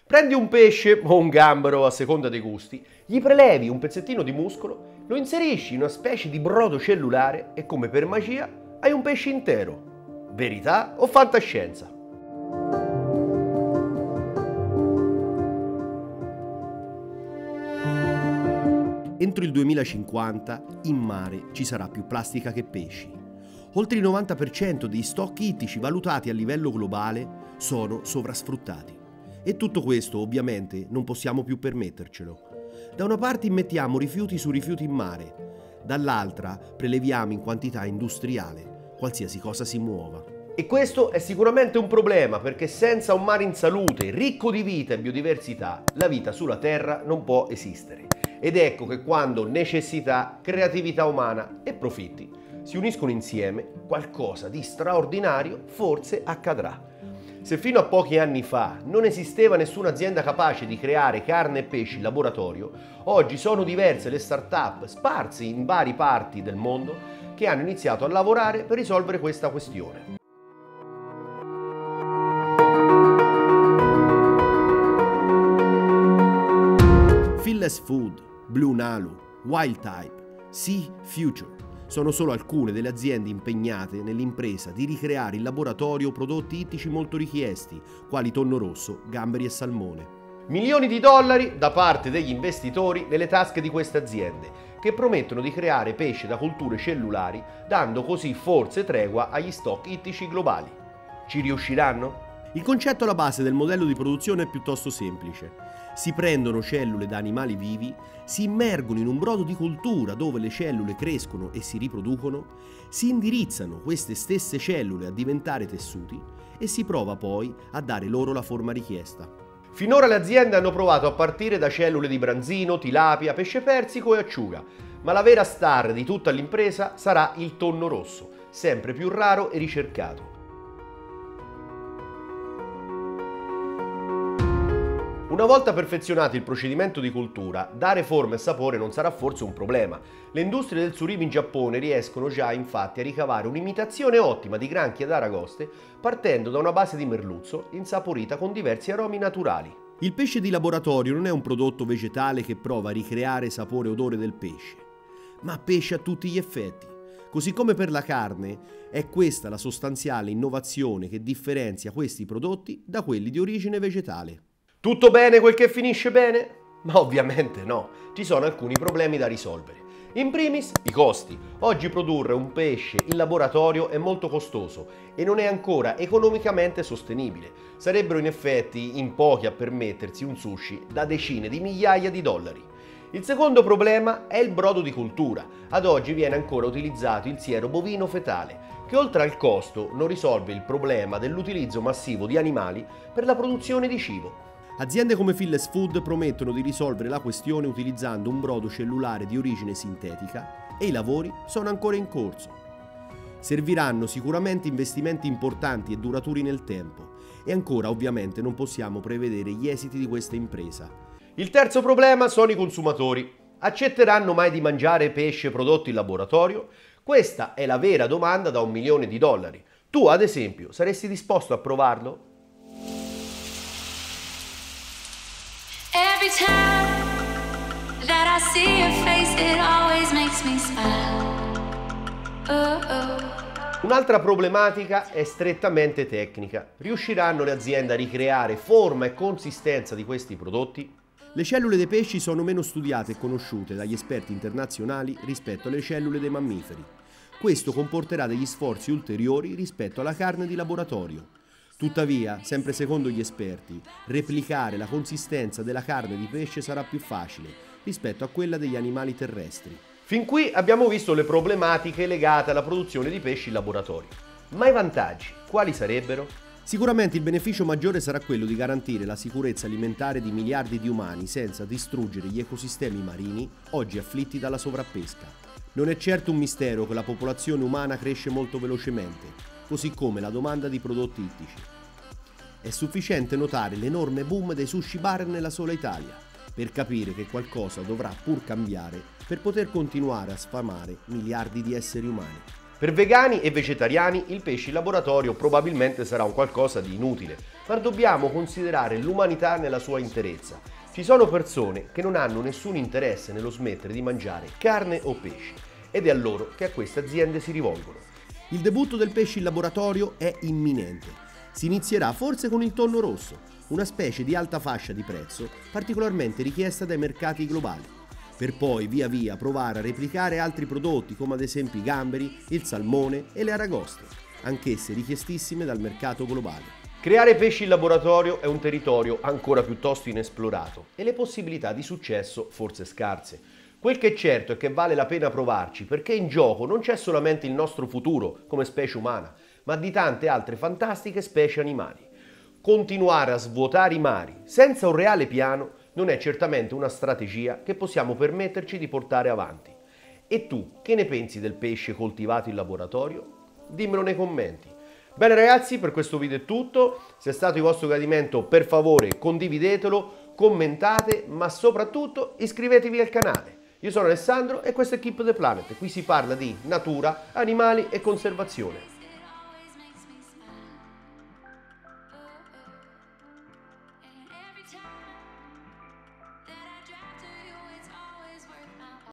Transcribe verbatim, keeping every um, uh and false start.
Prendi un pesce o un gambero a seconda dei gusti, gli prelevi un pezzettino di muscolo, lo inserisci in una specie di brodo cellulare e come per magia hai un pesce intero. Verità o fantascienza? Entro il duemilacinquanta in mare ci sarà più plastica che pesci. Oltre il novanta per cento degli stock ittici valutati a livello globale sono sovrasfruttati. E tutto questo ovviamente non possiamo più permettercelo. Da una parte immettiamo rifiuti su rifiuti in mare, dall'altra preleviamo in quantità industriale qualsiasi cosa si muova. E questo è sicuramente un problema perché senza un mare in salute, ricco di vita e biodiversità, la vita sulla Terra non può esistere. Ed ecco che quando necessità, creatività umana e profitti si uniscono insieme, qualcosa di straordinario forse accadrà. Se fino a pochi anni fa non esisteva nessuna azienda capace di creare carne e pesci in laboratorio, oggi sono diverse le start-up sparse in varie parti del mondo che hanno iniziato a lavorare per risolvere questa questione. Phyllis Food, Blue Nalu, Wild Type, Sea Future sono solo alcune delle aziende impegnate nell'impresa di ricreare in laboratorio prodotti ittici molto richiesti, quali tonno rosso, gamberi e salmone. Milioni di dollari da parte degli investitori nelle tasche di queste aziende, che promettono di creare pesce da colture cellulari, dando così forse tregua agli stock ittici globali. Ci riusciranno? Il concetto alla base del modello di produzione è piuttosto semplice. Si prendono cellule da animali vivi, si immergono in un brodo di coltura dove le cellule crescono e si riproducono, si indirizzano queste stesse cellule a diventare tessuti e si prova poi a dare loro la forma richiesta. Finora le aziende hanno provato a partire da cellule di branzino, tilapia, pesce persico e acciuga, ma la vera star di tutta l'impresa sarà il tonno rosso, sempre più raro e ricercato. Una volta perfezionato il procedimento di coltura, dare forma e sapore non sarà forse un problema. Le industrie del surimi in Giappone riescono già infatti a ricavare un'imitazione ottima di granchie ed aragoste partendo da una base di merluzzo insaporita con diversi aromi naturali. Il pesce di laboratorio non è un prodotto vegetale che prova a ricreare sapore e odore del pesce, ma pesce a tutti gli effetti. Così come per la carne, è questa la sostanziale innovazione che differenzia questi prodotti da quelli di origine vegetale. Tutto bene quel che finisce bene? Ma ovviamente no, ci sono alcuni problemi da risolvere. In primis, i costi. Oggi produrre un pesce in laboratorio è molto costoso e non è ancora economicamente sostenibile. Sarebbero in effetti in pochi a permettersi un sushi da decine di migliaia di dollari. Il secondo problema è il brodo di coltura. Ad oggi viene ancora utilizzato il siero bovino fetale, che oltre al costo non risolve il problema dell'utilizzo massivo di animali per la produzione di cibo. Aziende come Phyllis Food promettono di risolvere la questione utilizzando un brodo cellulare di origine sintetica e i lavori sono ancora in corso. Serviranno sicuramente investimenti importanti e duraturi nel tempo e ancora ovviamente non possiamo prevedere gli esiti di questa impresa. Il terzo problema sono i consumatori. Accetteranno mai di mangiare pesce prodotto in laboratorio? Questa è la vera domanda da un milione di dollari. Tu, ad esempio, saresti disposto a provarlo? Every time that I see your face, it always makes me smile. Oh, oh. Un'altra problematica è strettamente tecnica. Riusciranno le aziende a ricreare forma e consistenza di questi prodotti? Le cellule dei pesci sono meno studiate e conosciute dagli esperti internazionali rispetto alle cellule dei mammiferi. Questo comporterà degli sforzi ulteriori rispetto alla carne di laboratorio. Tuttavia, sempre secondo gli esperti, replicare la consistenza della carne di pesce sarà più facile rispetto a quella degli animali terrestri. Fin qui abbiamo visto le problematiche legate alla produzione di pesci in laboratorio. Ma i vantaggi, quali sarebbero? Sicuramente il beneficio maggiore sarà quello di garantire la sicurezza alimentare di miliardi di umani senza distruggere gli ecosistemi marini oggi afflitti dalla sovrappesca. Non è certo un mistero che la popolazione umana cresce molto velocemente, così come la domanda di prodotti ittici. È sufficiente notare l'enorme boom dei sushi bar nella sola Italia, per capire che qualcosa dovrà pur cambiare per poter continuare a sfamare miliardi di esseri umani. Per vegani e vegetariani il pesce in laboratorio probabilmente sarà un qualcosa di inutile, ma dobbiamo considerare l'umanità nella sua interezza. Ci sono persone che non hanno nessun interesse nello smettere di mangiare carne o pesce ed è a loro che a queste aziende si rivolgono. Il debutto del pesce in laboratorio è imminente. Si inizierà forse con il tonno rosso, una specie di alta fascia di prezzo particolarmente richiesta dai mercati globali, per poi via via provare a replicare altri prodotti come ad esempio i gamberi, il salmone e le aragoste, anch'esse richiestissime dal mercato globale. Creare pesci in laboratorio è un territorio ancora piuttosto inesplorato e le possibilità di successo forse scarse. Quel che è certo è che vale la pena provarci perché in gioco non c'è solamente il nostro futuro come specie umana, ma di tante altre fantastiche specie animali. Continuare a svuotare i mari senza un reale piano non è certamente una strategia che possiamo permetterci di portare avanti. E tu, che ne pensi del pesce coltivato in laboratorio? Dimmelo nei commenti. Bene ragazzi, per questo video è tutto. Se è stato di vostro gradimento, per favore condividetelo, commentate, ma soprattutto iscrivetevi al canale. Io sono Alessandro e questo è Keep the Planet. Qui si parla di natura, animali e conservazione. Every time